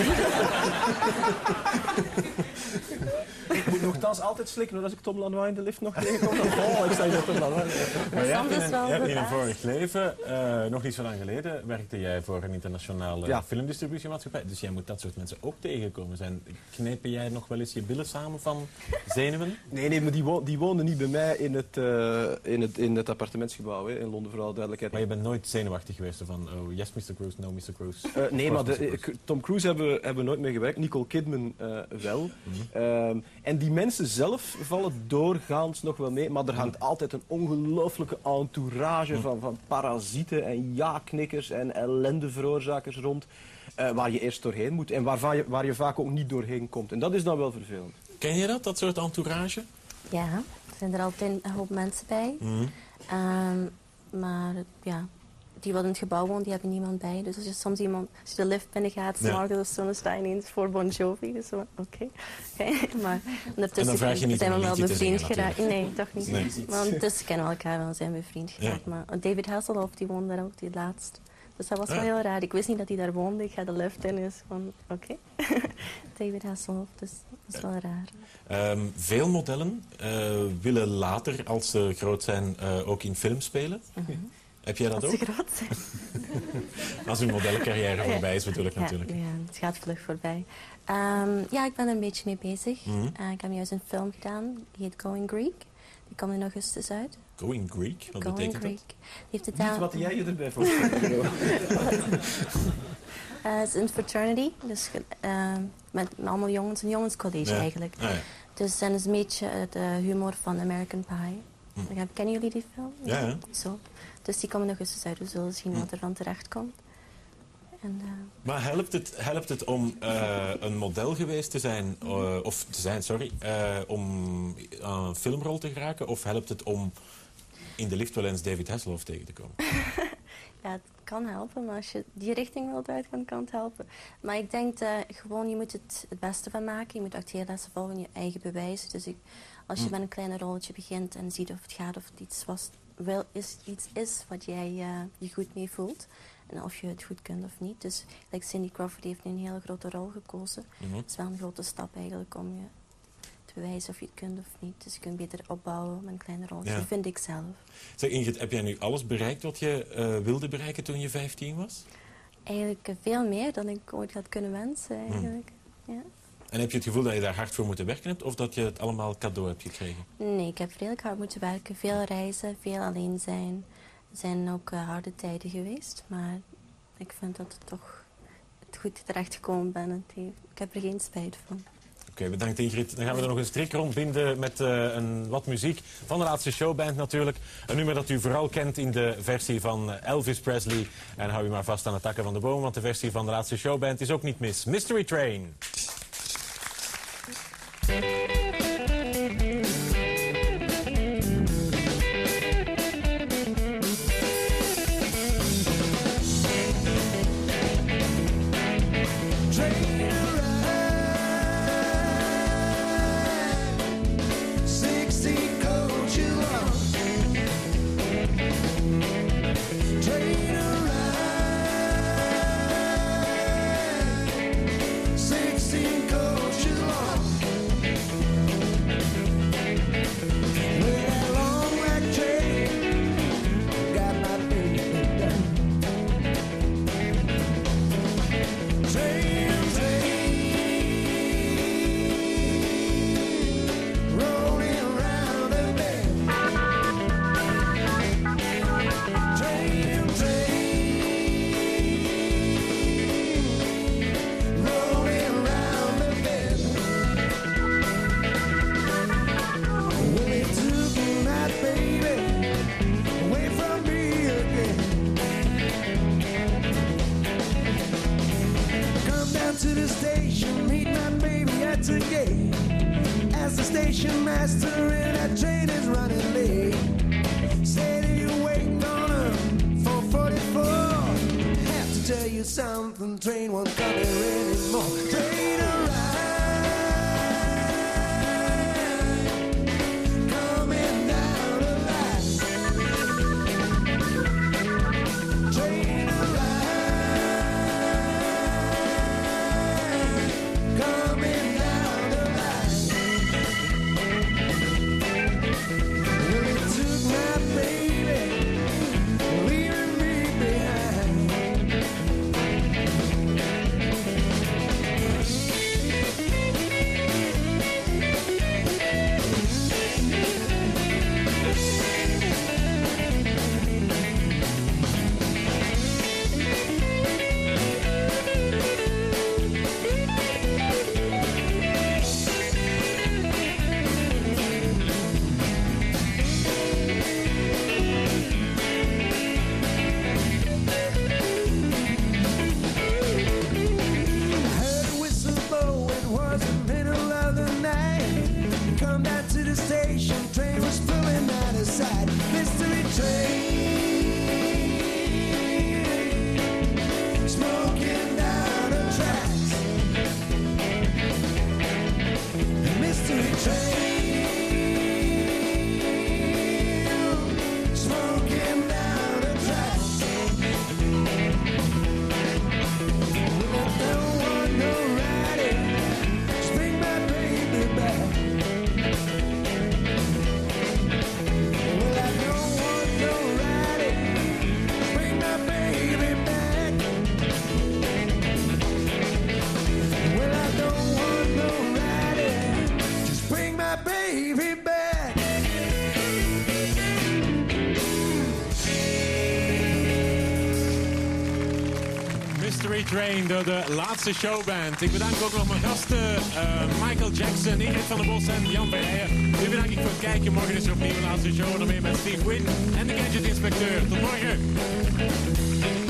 Ik moet nogthans altijd slikken hoor, als ik Tom Lanois in de lift nog tegenkom. Oh, ik sta hier Tom Lanois. Maar jij hebt in is een, wel je hebt in een verbaasd. vorig leven, uh, nog niet zo lang geleden, werkte jij voor een internationale Ja. filmdistributiemaatschappij. Dus jij moet dat soort mensen ook tegenkomen zijn. Knepen jij nog wel eens je billen samen van zenuwen? Nee, nee, maar die, wo die woonden niet bij mij in het, uh, in het, in het appartementsgebouw hè, in Londen, voor alle duidelijkheid. Maar je bent nooit zenuwachtig geweest van, oh yes mister Cruise, no mister Cruise. Uh, nee, maar de, mister Cruise. uh, Tom Cruise hebben we hebben we nooit mee gewerkt. Nicole Kidman uh, wel. Mhm. Um, en die mensen zelf vallen doorgaans nog wel mee. Maar er hangt altijd een ongelooflijke entourage Mhm. van, van parasieten en ja-knikkers en ellendeveroorzakers rond. Uh, waar je eerst doorheen moet en waarvan je, waar je vaak ook niet doorheen komt. En dat is dan wel vervelend. Ken je dat, dat soort entourage? Ja, er zijn er altijd een hoop mensen bij. Mm. Um, maar ja, die wat in het gebouw woont, die hebben niemand bij. Dus als je soms iemand, als je de lift binnen gaat, Ja. s'morgens of zo, dan sta je ineens voor Bon Jovi. Dus oké. Okay. Okay. Maar ondertussen En dan vraag je niet zijn om we een wel liedje te bevriend zingen, geraakt. natuurlijk. Nee, toch niet. Nee. Maar ondertussen kennen we elkaar wel en zijn we bevriend geraakt. Ja. Maar David Hasselhoff, die woonde daar ook, die laatst. Dus dat was wel Ah. heel raar. Ik wist niet dat hij daar woonde. Ik ga de lift in, dus van oké. Okay. David Hasselhoff, dus dat is wel raar. Um, veel modellen uh, willen later, als ze groot zijn, uh, ook in film spelen. Mm-hmm. Heb jij dat Als ook? ze groot zijn. Als hun modellencarrière Ja. voorbij is, bedoel ik Ja, natuurlijk. Ja, het gaat vlug voorbij. Um, ja, ik ben er een beetje mee bezig. Mhm. Uh, ik heb juist een film gedaan, die heet Going Greek. Die komt in augustus uit. Going Greek? Wat Going betekent Greek. dat? Die heeft het Niet aan... wat jij je erbij voorstelt. Uh, het is een fraternity, dus uh, met, met allemaal jongens, een jongenscollege Ja. eigenlijk. Ah, ja. Dus dan is een beetje uh, de humor van American Pie. Hm. Kennen jullie die film? Ja, ja. Zo. Dus die komt in augustus uit, we zullen zien Hm. wat er van terecht komt. En, uh, Maar helpt het, helpt het om uh, een model geweest te zijn, uh, of te zijn, sorry, uh, om aan een filmrol te geraken? Of helpt het om in de lift wel eens David Hasselhoff tegen te komen? Ja, het kan helpen, maar als je die richting wilt uitgaan, kan het helpen. Maar ik denk uh, gewoon, je moet het het beste van maken. Je moet acteerlessen volgen, je eigen bewijzen. Dus ik, als je Hm. met een klein rolletje begint en ziet of het gaat of het iets, was, wel is, iets is wat jij uh, je goed mee voelt. En of je het goed kunt of niet. Dus like Cindy Crawford heeft een hele grote rol gekozen. Mhm. Het is wel een grote stap eigenlijk om je te bewijzen of je het kunt of niet. Dus je kunt beter opbouwen met een klein rolletje, Ja. vind ik zelf. Zeg Ingrid, heb jij nu alles bereikt wat je uh, wilde bereiken toen je vijftien was? Eigenlijk uh, veel meer dan ik ooit had kunnen wensen eigenlijk. Hm. Ja. En heb je het gevoel dat je daar hard voor moeten werken hebt, of dat je het allemaal cadeau hebt gekregen? Nee, ik heb redelijk hard moeten werken. Veel reizen, veel alleen zijn. Er zijn ook uh, harde tijden geweest, maar ik vind dat ik toch het goed terechtgekomen ben. Het heeft, ik heb er geen spijt van. Oké, okay, bedankt Ingrid. Dan gaan we er nog een strik rondbinden met uh, een, wat muziek van de laatste showband natuurlijk. Een nummer dat u vooral kent in de versie van Elvis Presley. En hou u maar vast aan de takken van de boom, want de versie van de laatste showband is ook niet mis. Mystery Train. Something train won't come here anymore. Train arrived, coming down the line. Train arrived, coming down the line. Well, it took my baby, leaving me behind. Mystery Train door de laatste showband. Ik bedank ook nog mijn gasten, uh, Michael Jackson, Ingrid van der Bos en Jan Verheijen. U bedankt voor het kijken. Morgen is er opnieuw een laatste show. Dan weer met Steve Wynn en de Gadget Inspecteur. Tot morgen.